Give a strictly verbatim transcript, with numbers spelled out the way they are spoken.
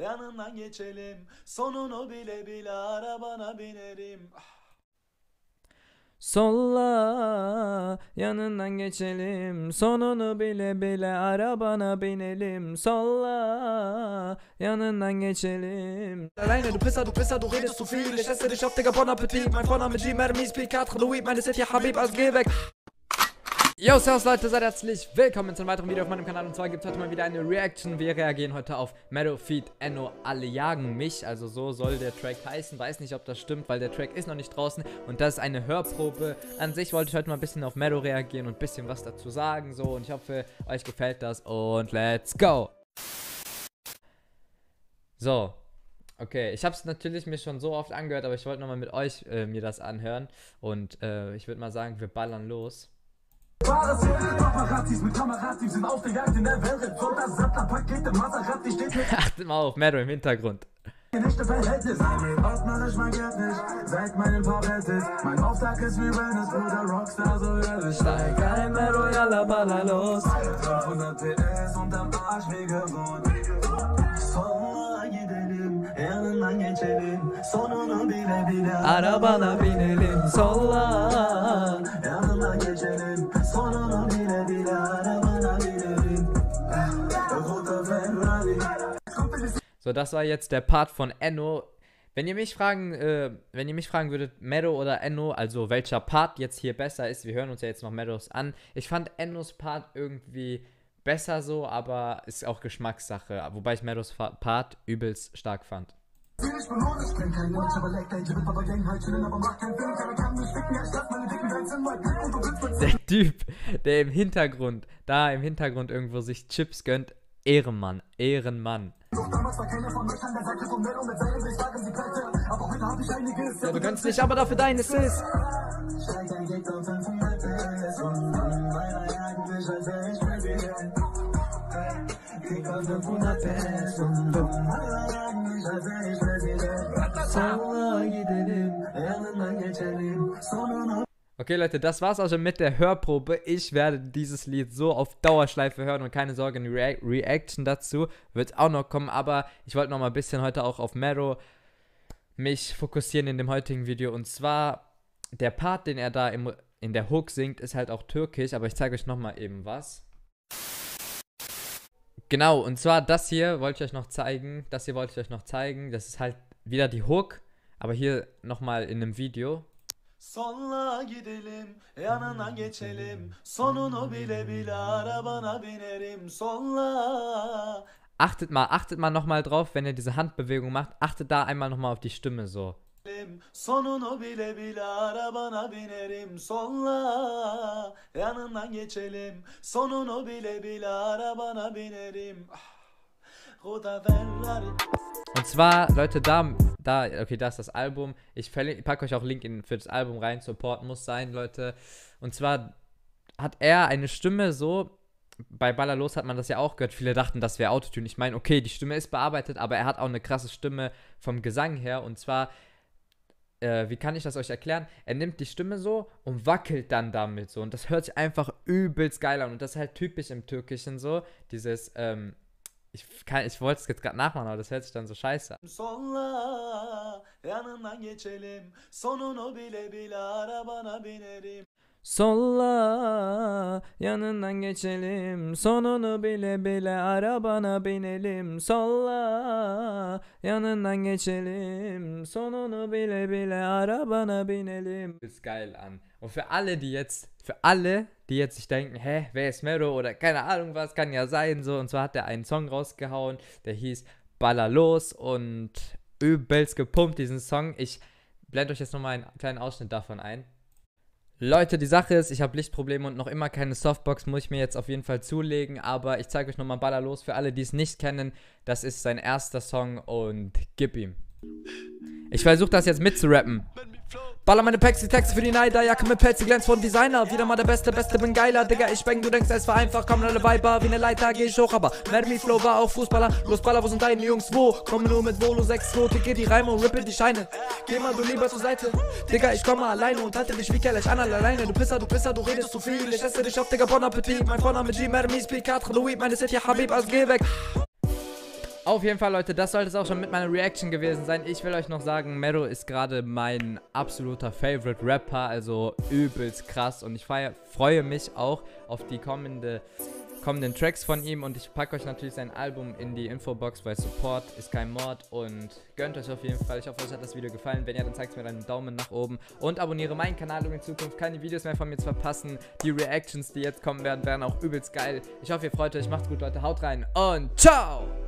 yanından geçelim, sonunu bile bile arabana binerim. Solla, yanından geçelim, sonunu bile bile arabana binelim. Solla, yanından geçelim. Alleine, du Pisser, du Pisser, du redest zu viel. Ich esse dich auf, Digga, Bon Appetit. Mein Vorname G, Mermis, P vier, Louis, meine City, Habib, also geh weg. Yo, servus Leute, seid herzlich willkommen zu einem weiteren Video auf meinem Kanal. Und zwar gibt es heute mal wieder eine Reaction. Wir reagieren heute auf Mero feat. Enno, alle jagen mich. Also so soll der Track heißen. Weiß nicht, ob das stimmt, weil der Track ist noch nicht draußen. Und das ist eine Hörprobe. An sich wollte ich heute mal ein bisschen auf Mero reagieren und ein bisschen was dazu sagen. So, und ich hoffe, euch gefällt das. Und let's go! So. Okay, ich habe es natürlich mir schon so oft angehört, aber ich wollte nochmal mit euch äh, mir das anhören. Und äh, ich würde mal sagen, wir ballern los. Achtet mal auf, Mero im Hintergrund. Steig ein, Mero, yalla, baller los. dreihundert P S und am Arsch wie gewohnt. Solla gidelim, yanından geçelim, sonunu bile bile arabana binelim. Solla, yanından geçelim, sonunu bile bile arabana binelim. Roter Ferrari. So, das war jetzt der Part von Enno. Wenn ihr mich fragen, äh, wenn ihr mich fragen würdet, Mero oder Enno, also welcher Part jetzt hier besser ist, wir hören uns ja jetzt noch Meros an. Ich fand Ennos Part irgendwie besser so, aber ist auch Geschmackssache, wobei ich Meros Part übelst stark fand. Der Typ, der im Hintergrund, da im Hintergrund irgendwo sich Chips gönnt, Ehrenmann, Ehrenmann. Ja, du gönnst nicht, aber dafür deines ist. Okay Leute, das war's also mit der Hörprobe. Ich werde dieses Lied so auf Dauerschleife hören und keine Sorge, eine Re Reaction dazu wird auch noch kommen. Aber ich wollte noch mal ein bisschen heute auch auf Mero mich fokussieren in dem heutigen Video. Und zwar, der Part, den er da im, in der Hook singt, ist halt auch türkisch. Aber ich zeige euch noch mal eben was. Genau, und zwar das hier wollte ich euch noch zeigen. Das hier wollte ich euch noch zeigen. Das ist halt wieder die Hook, aber hier noch mal in einem Video. Solla gidelim, yanından geçelim, sonunu bile bile arabana binerim. Solla. Achtet mal, achtet mal nochmal drauf, wenn ihr diese Handbewegung macht, achtet da einmal nochmal auf die Stimme so. Sonunu bile bile arabana binerim. Solla, yanından geçelim, sonunu bile bile arabana binerim. Roter Ferrari. Und zwar, Leute, da, da, okay, da ist das Album. Ich packe euch auch Link in, für das Album rein. Support muss sein, Leute. Und zwar hat er eine Stimme so, bei Ballerlos hat man das ja auch gehört. Viele dachten, das wäre Autotune. Ich meine, okay, die Stimme ist bearbeitet, aber er hat auch eine krasse Stimme vom Gesang her. Und zwar, äh, wie kann ich das euch erklären? Er nimmt die Stimme so und wackelt dann damit so. Und das hört sich einfach übelst geil an. Und das ist halt typisch im Türkischen so. Dieses, ähm, Ich, ich wollte es jetzt gerade nachmachen, aber das hört sich dann so scheiße an. Solla, yanından geçelim, sonunu bile bile arabana binerim. Solla, yanından geçelim, sonunu bile bile arabana binelim. Solla, yanından geçelim, sonunu bile bile arabana binelim. Ist geil an. Und für alle, die jetzt, für alle, die jetzt sich denken, hä, wer ist Mero oder keine Ahnung was, kann ja sein, so. Und zwar hat er einen Song rausgehauen, der hieß Ballerlos und übelst gepumpt, diesen Song. Ich blende euch jetzt nochmal einen kleinen Ausschnitt davon ein. Leute, die Sache ist, ich habe Lichtprobleme und noch immer keine Softbox, muss ich mir jetzt auf jeden Fall zulegen, aber ich zeige euch nochmal Ballerlos für alle, die es nicht kennen. Das ist sein erster Song und gib ihm. Ich versuche das jetzt mitzurappen. Baller meine Packs, die Texte für die Neider, Jacke mit Pelz, die glänzt von Designer. Wieder mal der Beste, Beste, bin geiler, Digga, ich bang, du denkst, es war einfach, kommen alle Weiber, wie ne Leiter, geh ich hoch, aber Mermi Flow war auch Fußballer. Los Baller, wo sind deine Jungs, wo? Komme nur mit Volo, sechs zwei, Ticket, die Reime und rippe die Scheine. Geh mal du lieber zur Seite, Digga, ich komme alleine und halte dich wie Kelch an alleine. Du Pisser, du Pisser, du redest zu viel, ich esse dich auf, Digga, Bon Appetit. Mein Vorname G, Mermis, P vier, Louis, meine City, Habib, also geh weg. Auf jeden Fall, Leute, das sollte es auch schon mit meiner Reaction gewesen sein. Ich will euch noch sagen, Mero ist gerade mein absoluter Favorite Rapper, also übelst krass. Und ich feier, freue mich auch auf die kommende, kommenden Tracks von ihm. Und ich packe euch natürlich sein Album in die Infobox, weil Support ist kein Mord. Und gönnt euch auf jeden Fall. Ich hoffe, euch hat das Video gefallen. Wenn ja, dann zeigt mir einen Daumen nach oben. Und abonniere meinen Kanal, um in Zukunft keine Videos mehr von mir zu verpassen. Die Reactions, die jetzt kommen werden, werden auch übelst geil. Ich hoffe, ihr freut euch. Macht's gut, Leute. Haut rein und ciao!